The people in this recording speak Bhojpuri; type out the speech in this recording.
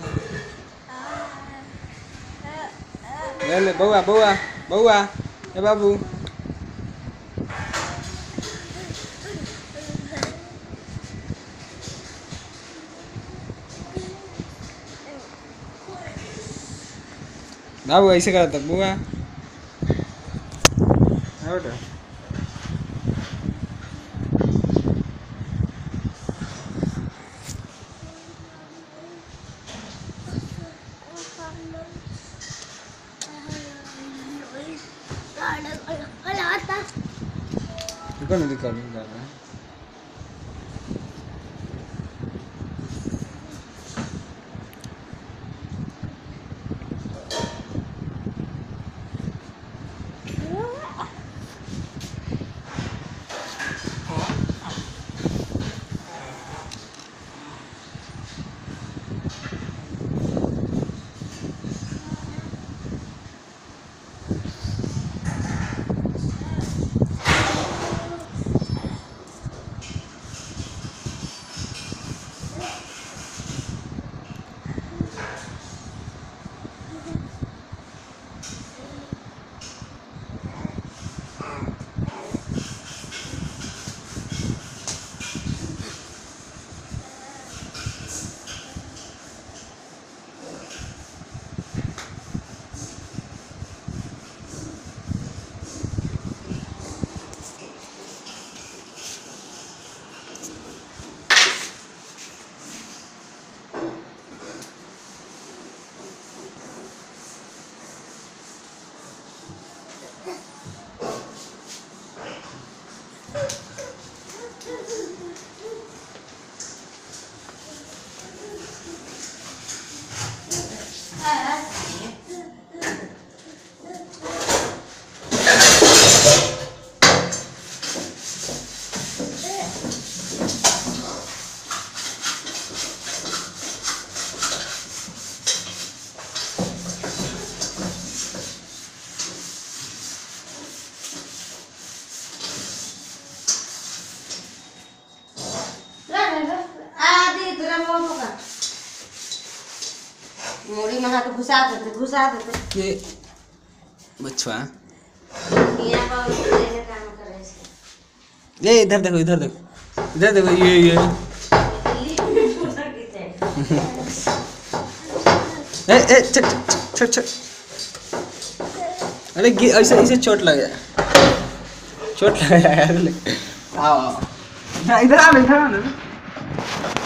ले बउआ बउआ बउआ ए बाबू बाबू ऐसे करता बुआ बेटा कौन रिकॉर्डिंग कर रहा है मोड़ी में हाथ घुसा देते ये बच्चा यहाँ पर ये काम करे छे ये इधर देखो इधर देखो ये ए चट अरे ऐसे चोट लग जाए आओ इधर आ ना